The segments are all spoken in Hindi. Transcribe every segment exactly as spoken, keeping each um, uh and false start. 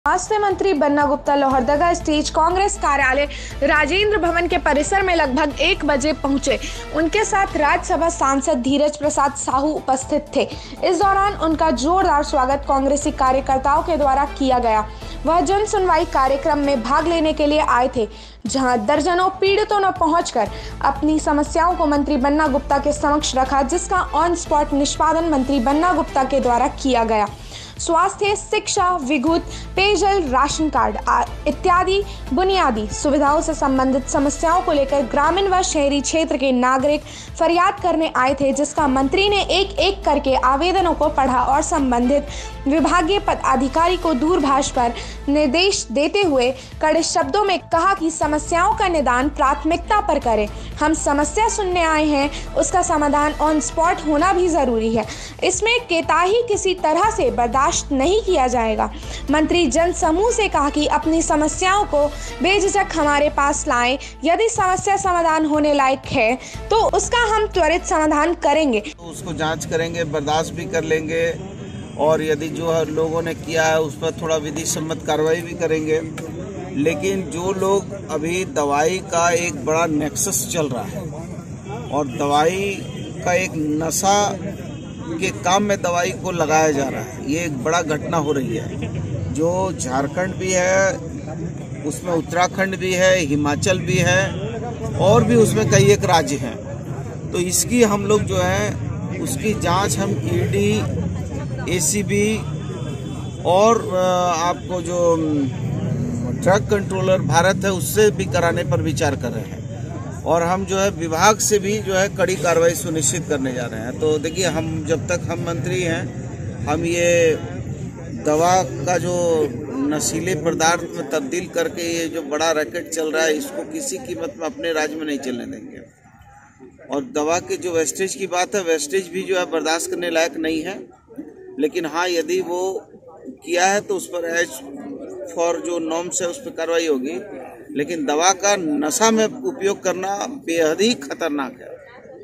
स्वास्थ्य मंत्री बन्ना गुप्ता लोहरदगा स्टेज कांग्रेस कार्यालय राजेंद्र भवन के परिसर में लगभग एक बजे पहुंचे। उनके साथ राज्यसभा सांसद धीरज प्रसाद साहू उपस्थित थे। इस दौरान उनका जोरदार स्वागत कांग्रेसी कार्यकर्ताओं के द्वारा किया गया। वह जन सुनवाई कार्यक्रम में भाग लेने के लिए आए थे, जहां दर्जनों पीड़ितों ने पहुंचकर अपनी समस्याओं को मंत्री बन्ना गुप्ता के समक्ष रखा, जिसका ऑन स्पॉट निष्पादन मंत्री बन्ना गुप्ता के द्वारा किया गया। स्वास्थ्य, शिक्षा, विद्युत, पेयजल, राशन कार्ड इत्यादि बुनियादी सुविधाओं से संबंधित समस्याओं को लेकर ग्रामीण व शहरी क्षेत्र के नागरिक फरियाद करने आए थे, जिसका मंत्री ने एक एक करके आवेदनों को पढ़ा और संबंधित विभागीय पदाधिकारी को दूरभाष पर निर्देश देते हुए कड़े शब्दों में कहा कि समस्याओं का निदान प्राथमिकता पर करें। हम समस्या सुनने आए हैं, उसका समाधान ऑन स्पॉट होना भी जरूरी है। इसमें कोताही किसी तरह से बर्दाश्त नहीं किया जाएगा। मंत्री जन समूह से कहा कि अपनी समस्याओं को बेझिझक हमारे पास लाएं। यदि समस्या समाधान होने लायक है तो उसका हम त्वरित समाधान करेंगे, तो उसको जांच करेंगे, बर्दाश्त भी कर लेंगे और यदि जो लोगों ने किया है उस पर थोड़ा विधि सम्मत कार्रवाई भी करेंगे। लेकिन जो लोग अभी दवाई का एक बड़ा नेक्सस चल रहा है और दवाई का एक नशा के काम में दवाई को लगाया जा रहा है, ये एक बड़ा घटना हो रही है। जो झारखंड भी है, उसमें उत्तराखंड भी है, हिमाचल भी है और भी उसमें कई एक राज्य हैं। तो इसकी हम लोग जो है उसकी जांच हम ईडी, एसीबी और आपको जो ड्रग कंट्रोलर भारत है उससे भी कराने पर विचार कर रहे हैं और हम जो है विभाग से भी जो है कड़ी कार्रवाई सुनिश्चित करने जा रहे हैं। तो देखिए, हम जब तक हम मंत्री हैं, हम ये दवा का जो नशीले पदार्थ में तब्दील करके ये जो बड़ा रैकेट चल रहा है, इसको किसी कीमत में अपने राज्य में नहीं चलने देंगे। और दवा के जो वेस्टेज की बात है, वेस्टेज भी जो है बर्दाश्त करने लायक नहीं है। लेकिन हाँ, यदि वो किया है तो उस पर एज फॉर जो नॉर्म्स है उस पर कार्रवाई होगी। लेकिन दवा का नशा में उपयोग करना बेहद ही खतरनाक है।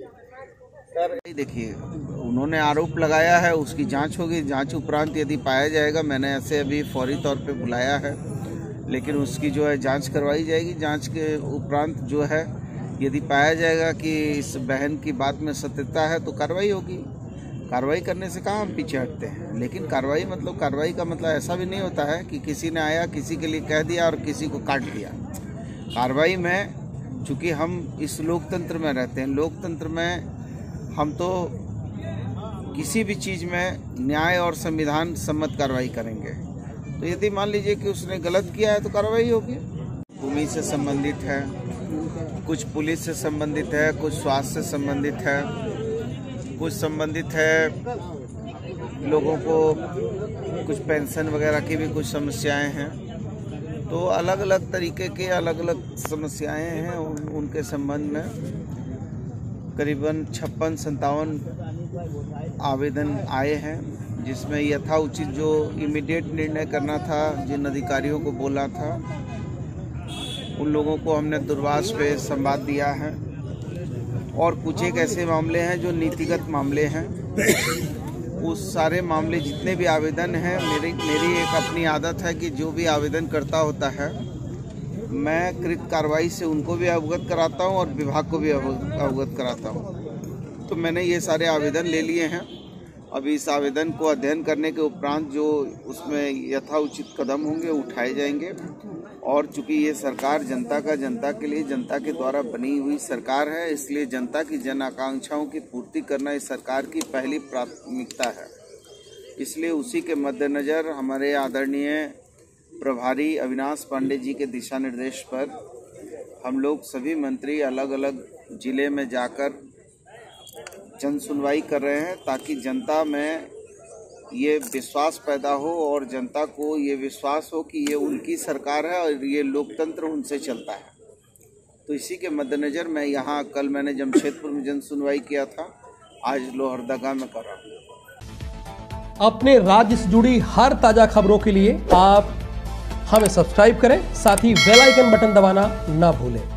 सर देखिए, उन्होंने आरोप लगाया है, उसकी जांच होगी। जांच उपरांत यदि पाया जाएगा, मैंने ऐसे अभी फौरी तौर पे बुलाया है, लेकिन उसकी जो है जांच करवाई जाएगी। जांच के उपरांत जो है यदि पाया जाएगा कि इस बहन की बात में सत्यता है तो कार्रवाई होगी। कार्रवाई करने से कहाँ हम पीछे हटते हैं। लेकिन कार्रवाई मतलब कार्रवाई का मतलब ऐसा भी नहीं होता है कि किसी ने आया, किसी के लिए कह दिया और किसी को काट दिया। कार्रवाई में चूँकि हम इस लोकतंत्र में रहते हैं, लोकतंत्र में हम तो किसी भी चीज़ में न्याय और संविधान सम्मत कार्रवाई करेंगे। तो यदि मान लीजिए कि उसने गलत किया है तो कार्रवाई होगी। भूमि से संबंधित है, कुछ पुलिस से संबंधित है, कुछ स्वास्थ्य से संबंधित है, कुछ संबंधित है लोगों को कुछ पेंशन वगैरह की भी कुछ समस्याएं हैं। तो अलग अलग तरीके के अलग अलग समस्याएं हैं। उन, उनके संबंध में करीबन छप्पन संतावन आवेदन आए हैं, जिसमें यथाउचित जो इमीडिएट निर्णय करना था, जिन अधिकारियों को बोला था, उन लोगों को हमने दूरभाष पे संवाद दिया है। और कुछ एक ऐसे मामले हैं जो नीतिगत मामले हैं। उस सारे मामले जितने भी आवेदन हैं, मेरी मेरी एक अपनी आदत है कि जो भी आवेदन करता होता है, मैं कृत कार्रवाई से उनको भी अवगत कराता हूं और विभाग को भी अवगत कराता हूं। तो मैंने ये सारे आवेदन ले लिए हैं। अभी इस आवेदन को अध्ययन करने के उपरांत जो उसमें यथाउचित कदम होंगे उठाए जाएंगे। और चूंकि ये सरकार जनता का जनता के लिए, जनता के द्वारा बनी हुई सरकार है, इसलिए जनता की जन आकांक्षाओं की पूर्ति करना इस सरकार की पहली प्राथमिकता है। इसलिए उसी के मद्देनजर हमारे आदरणीय प्रभारी अविनाश पांडे जी के दिशा निर्देश पर हम लोग सभी मंत्री अलग अलग जिले में जाकर जन सुनवाई कर रहे हैं, ताकि जनता में ये विश्वास पैदा हो और जनता को ये विश्वास हो कि ये उनकी सरकार है और ये लोकतंत्र उनसे चलता है। तो इसी के मद्देनजर मैं यहाँ, कल मैंने जमशेदपुर में जन सुनवाई किया था, आज लोहरदगा में कर रहा हूँ। अपने राज्य से जुड़ी हर ताजा खबरों के लिए आप हमें सब्सक्राइब करें, साथ ही बेल आइकन बटन दबाना ना भूलें।